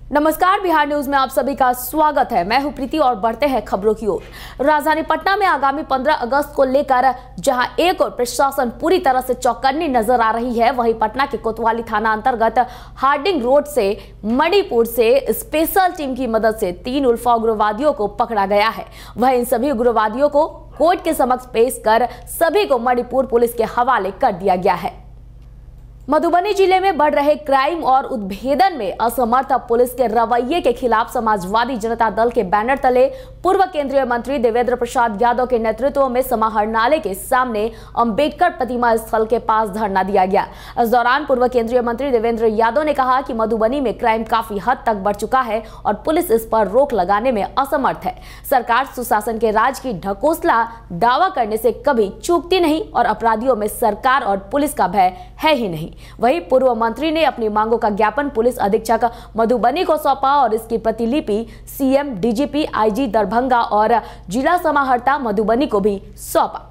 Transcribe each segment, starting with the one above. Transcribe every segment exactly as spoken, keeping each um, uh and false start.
नमस्कार, बिहार न्यूज में आप सभी का स्वागत है। मैं हूं प्रीति और बढ़ते हैं खबरों की ओर। राजधानी पटना में आगामी पंद्रह अगस्त को लेकर जहां एक और प्रशासन पूरी तरह से चौकन्नी नजर आ रही है, वहीं पटना के कोतवाली थाना अंतर्गत हार्डिंग रोड से मणिपुर से स्पेशल टीम की मदद से तीन उल्फा उग्रवादियों को पकड़ा गया है। वह इन सभी उग्रवादियों को कोर्ट के समक्ष पेश कर सभी को मणिपुर पुलिस के हवाले कर दिया गया है। मधुबनी जिले में बढ़ रहे क्राइम और उत्भेदन में असमर्थ पुलिस के रवैये के खिलाफ समाजवादी जनता दल के बैनर तले पूर्व केंद्रीय मंत्री देवेंद्र प्रसाद यादव के नेतृत्व में समाहरणालय के सामने अंबेडकर प्रतिमा स्थल के पास धरना दिया गया। इस दौरान पूर्व केंद्रीय मंत्री देवेंद्र यादव ने कहा कि मधुबनी में क्राइम काफी हद तक बढ़ चुका है और पुलिस इस पर रोक लगाने में असमर्थ है। सरकार सुशासन के राज की ढकोसला दावा करने से कभी चूकती नहीं और अपराधियों में सरकार और पुलिस का भय है ही नहीं। वहीं पूर्व मंत्री ने अपनी मांगों का ज्ञापन पुलिस अधीक्षक मधुबनी को सौंपा और इसकी प्रतिलिपि सीएम, डीजीपी, आईजी दरभंगा और जिला समाहर्ता मधुबनी को भी सौंपा।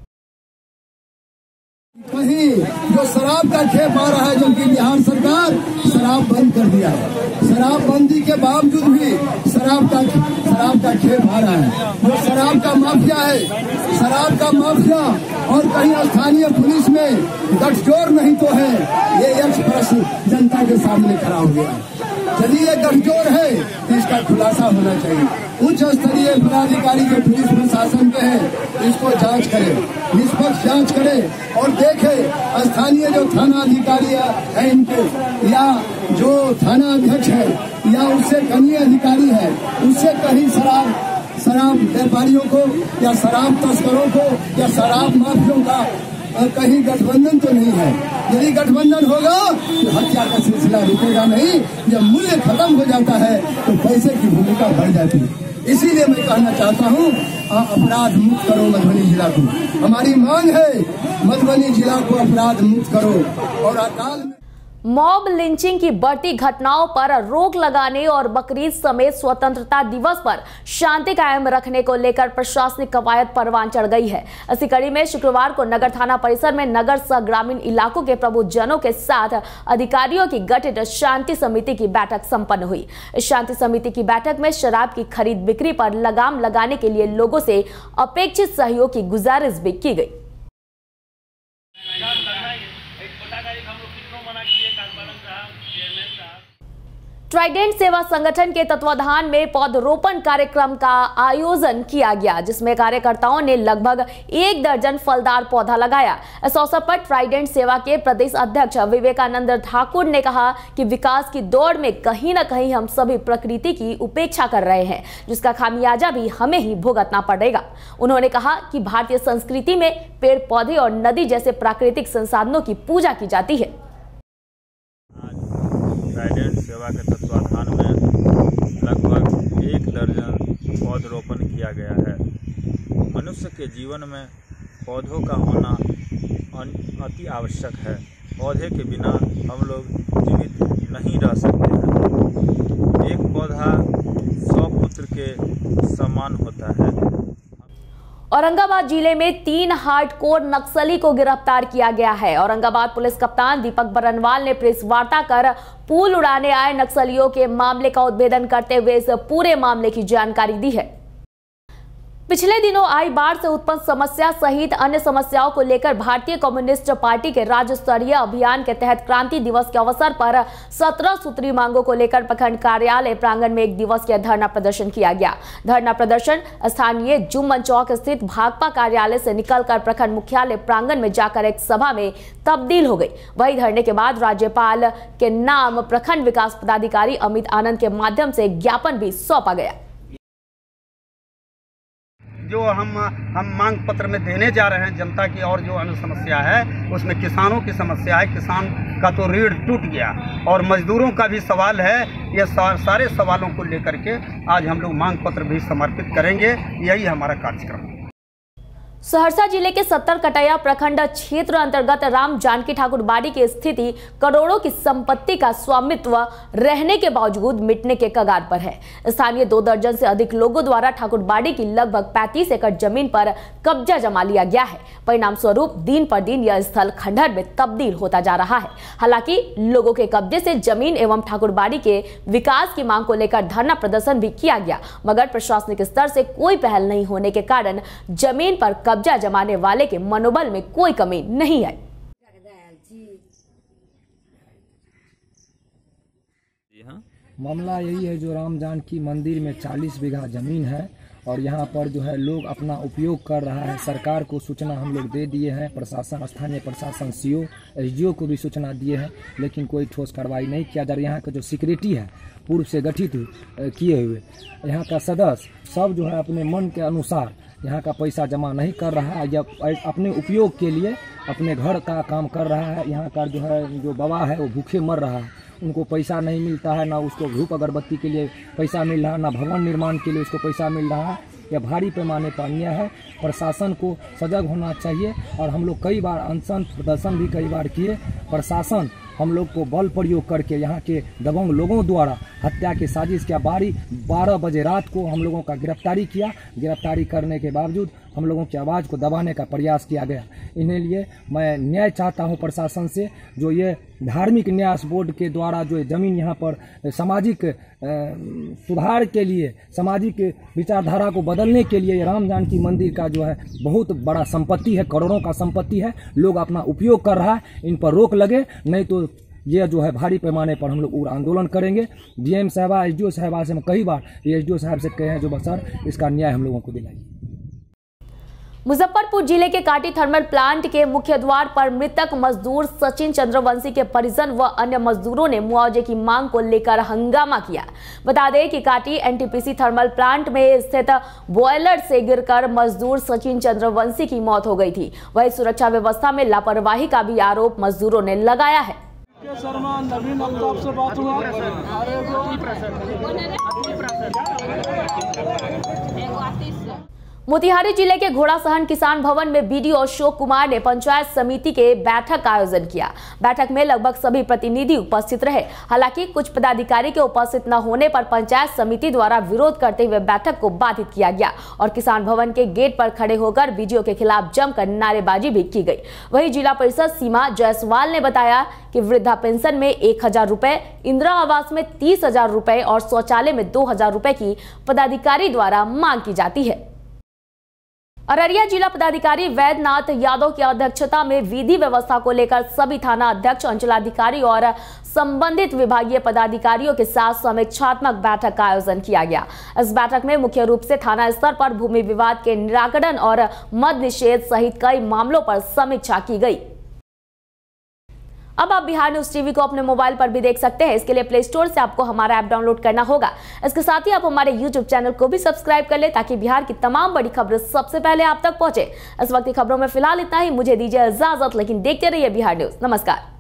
कहीं जो शराब का खेप आ रहा है, जबकि बिहार सरकार शराब बंद कर दिया है। शराब बंदी के बावजूद भी शराब का शराब का खेप आ रहा है। जो शराब का माफिया है, शराब का माफिया और कहीं स्थानीय पुलिस में गठजोड़ नहीं तो है, ये यक्ष प्रश्न जनता के सामने खड़ा हो गया। यदि ये गठजोड़ है तो इसका खुलासा होना चाहिए। उच्च स्तरीय पदाधिकारी जो पुलिस प्रशासन के हैं, इसको जांच करे, निष्पक्ष जांच करे और देखे स्थानीय जो थाना अधिकारी है इनके, या जो थाना अध्यक्ष है या उससे कनीय अधिकारी है, उससे कहीं शराब शराब व्यापारियों को या शराब तस्करों को या शराब माफियों का कहीं गठबंधन तो नहीं है। यदि गठबंधन होगा तो हत्या का सिलसिला रुकेगा नहीं। जब मूल्य खत्म हो जाता है तो पैसे की भूमिका बढ़ जाती है। इसीलिए मैं कहना चाहता हूँ, अपराध मुक्त करो मधुबनी जिला को। हमारी मांग है मधुबनी जिला को अपराध मुक्त करो। और अकाल में मॉब लिंचिंग की बढ़ती घटनाओं पर रोक लगाने और बकरीद समेत स्वतंत्रता दिवस पर शांति कायम रखने को लेकर प्रशासनिक कवायद परवान चढ़ गई है। इसी कड़ी में शुक्रवार को नगर थाना परिसर में नगर सह ग्रामीण इलाकों के प्रबुद्धजनों के साथ अधिकारियों की गठित शांति समिति की बैठक संपन्न हुई। इस शांति समिति की बैठक में शराब की खरीद बिक्री पर लगाम लगाने के लिए लोगों से अपेक्षित सहयोग की गुजारिश भी की गई। ट्राइडेंट सेवा संगठन के तत्वाधान में पौधरोपण कार्यक्रम का आयोजन किया गया, जिसमें कार्यकर्ताओं ने लगभग एक दर्जन फलदार पौधा लगाया। इस अवसर पर ट्राइडेंट सेवा के प्रदेश अध्यक्ष विवेकानंद ठाकुर ने कहा कि विकास की दौड़ में कहीं न कहीं हम सभी प्रकृति की उपेक्षा कर रहे हैं, जिसका खामियाजा भी हमें ही भुगतना पड़ेगा। उन्होंने कहा कि भारतीय संस्कृति में पेड़ पौधे और नदी जैसे प्राकृतिक संसाधनों की पूजा की जाती है। ट्राइडेंट सेवा के तत्वाधान में लगभग एक दर्जन पौधरोपण किया गया है। मनुष्य के जीवन में पौधों का होना अति आवश्यक है। पौधे के बिना हम लोग जीवित नहीं रह सकते हैं। एक पौधा सौ पुत्र के समान होता है। औरंगाबाद जिले में तीन हार्डकोर नक्सली को गिरफ्तार किया गया है। औरंगाबाद पुलिस कप्तान दीपक बरनवाल ने प्रेस वार्ता कर पुल उड़ाने आए नक्सलियों के मामले का उद्भेदन करते हुए इस पूरे मामले की जानकारी दी है। पिछले दिनों आई बाढ़ से उत्पन्न समस्या सहित अन्य समस्याओं को लेकर भारतीय कम्युनिस्ट पार्टी के राज्य स्तरीय अभियान के तहत क्रांति दिवस के अवसर पर सत्रह सूत्री मांगों को लेकर प्रखंड कार्यालय प्रांगण में एक दिवसीय धरना प्रदर्शन किया गया। धरना प्रदर्शन स्थानीय जुम्मन चौक स्थित भाकपा कार्यालय से निकलकर प्रखंड मुख्यालय प्रांगण में जाकर एक सभा में तब्दील हो गई। वही धरने के बाद राज्यपाल के नाम प्रखंड विकास पदाधिकारी अमित आनंद के माध्यम से ज्ञापन भी सौंपा गया। जो हम हम मांग पत्र में देने जा रहे हैं जनता की, और जो अन्य समस्या है उसमें किसानों की समस्या है। किसान का तो रीढ़ टूट गया और मजदूरों का भी सवाल है। ये सारे सवालों को लेकर के आज हम लोग मांग पत्र भी समर्पित करेंगे। यही हमारा कार्यक्रम है। सहरसा जिले के सत्तर कटैया प्रखंड क्षेत्र अंतर्गत राम जानकी ठाकुर बाड़ी की स्थिति करोड़ों की संपत्ति का स्वामित्व रहने के बावजूद मिटने के कगार पर है। स्थानीय दो दर्जन से अधिक लोगों द्वारा ठाकुर बाड़ी की लगभग पैंतीस एकड़ जमीन पर कब्जा जमा लिया गया है। परिणाम स्वरूप दिन पर दिन यह स्थल खंडहर में तब्दील होता जा रहा है। हालांकि लोगों के कब्जे से जमीन एवं ठाकुर बाड़ी के विकास की मांग को लेकर धरना प्रदर्शन भी किया गया, मगर प्रशासनिक स्तर से कोई पहल नहीं होने के कारण जमीन पर कब्जा जमाने वाले के मनोबल में कोई कमी नहीं है। मामला यही है, जो राम जानकी मंदिर में चालीस बीघा जमीन है और यहाँ पर जो है लोग अपना उपयोग कर रहा है। सरकार को सूचना हम लोग दे दिए हैं, प्रशासन, स्थानीय प्रशासन, सीओ, एसडीओ को भी सूचना दिए हैं, लेकिन कोई ठोस कार्रवाई नहीं किया जा रहा। यहाँ का जो सिक्योरिटी है पूर्व से गठित किए हुए यहाँ का सदस्य सब जो है अपने मन के अनुसार यहाँ का पैसा जमा नहीं कर रहा है या अपने उपयोग के लिए अपने घर का काम कर रहा है। यहाँ का जो है जो बाबा है वो भूखे मर रहा है, उनको पैसा नहीं मिलता है, ना उसको धूप अगरबत्ती के लिए पैसा मिल रहा है, ना भवन निर्माण के लिए उसको पैसा मिल रहा है। यह भारी पैमाने पर अन्याय है। प्रशासन को सजग होना चाहिए और हम लोग कई बार अनशन प्रदर्शन भी कई बार किए। प्रशासन हम लोग को बल प्रयोग करके यहाँ के दबंग लोगों द्वारा हत्या की साजिश किया। बारी बारह बजे रात को हम लोगों का गिरफ्तारी किया। गिरफ्तारी करने के बावजूद हम लोगों की आवाज़ को दबाने का प्रयास किया गया। इन्हें लिए मैं न्याय चाहता हूँ प्रशासन से। जो ये धार्मिक न्यास बोर्ड के द्वारा जो जमीन यहाँ पर सामाजिक सुधार के लिए, सामाजिक विचारधारा को बदलने के लिए राम जानकी मंदिर का जो है बहुत बड़ा संपत्ति है, करोड़ों का संपत्ति है, लोग अपना उपयोग कर रहा है, इन पर रोक लगे, नहीं तो ये जो है भारी पैमाने पर हम लोग उग्र आंदोलन करेंगे। डीएम साहबा, एसडीओ साहबा से मैं कई बार एसडीओ साहब से कहे हैं जो सर इसका न्याय हम लोगों को दिलाइए। मुजफ्फरपुर जिले के काटी थर्मल प्लांट के मुख्य द्वार पर मृतक मजदूर सचिन चंद्रवंशी के परिजन व अन्य मजदूरों ने मुआवजे की मांग को लेकर हंगामा किया। बता दें कि काटी एनटीपीसी थर्मल प्लांट में स्थित बॉयलर से गिरकर मजदूर सचिन चंद्रवंशी की मौत हो गई थी। वहीं सुरक्षा व्यवस्था में लापरवाही का भी आरोप मजदूरों ने लगाया है। शर्मा नवीन अल्ताफ से बात हुआ। मोतिहारी जिले के घोड़ासहन किसान भवन में बीडीओ अशोक कुमार ने पंचायत समिति के बैठक का आयोजन किया। बैठक में लगभग सभी प्रतिनिधि उपस्थित रहे। हालांकि कुछ पदाधिकारी के उपस्थित न होने पर पंचायत समिति द्वारा विरोध करते हुए बैठक को बाधित किया गया और किसान भवन के गेट पर खड़े होकर बीडीओ के खिलाफ जमकर नारेबाजी भी की गई। वहीं जिला परिषद सीमा जायसवाल ने बताया कि वृद्धा पेंशन में एक हजार रुपए, इंदिरा आवास में तीस हजार रुपए और शौचालय में दो हजार रुपए की पदाधिकारी द्वारा मांग की जाती है। अररिया जिला पदाधिकारी वैद्यनाथ यादव की अध्यक्षता में विधि व्यवस्था को लेकर सभी थाना अध्यक्ष, अंचलाधिकारी और संबंधित विभागीय पदाधिकारियों के साथ समीक्षात्मक बैठक का आयोजन किया गया। इस बैठक में मुख्य रूप से थाना स्तर पर भूमि विवाद के निराकरण और मद निषेध सहित कई मामलों पर समीक्षा की गई। अब आप बिहार न्यूज टीवी को अपने मोबाइल पर भी देख सकते हैं। इसके लिए प्ले स्टोर से आपको हमारा ऐप डाउनलोड करना होगा। इसके साथ ही आप हमारे यूट्यूब चैनल को भी सब्सक्राइब कर ले ताकि बिहार की तमाम बड़ी खबरें सबसे पहले आप तक पहुंचे। इस वक्त की खबरों में फिलहाल इतना ही। मुझे दीजिए इजाजत, लेकिन देखते रहिए बिहार न्यूज। नमस्कार।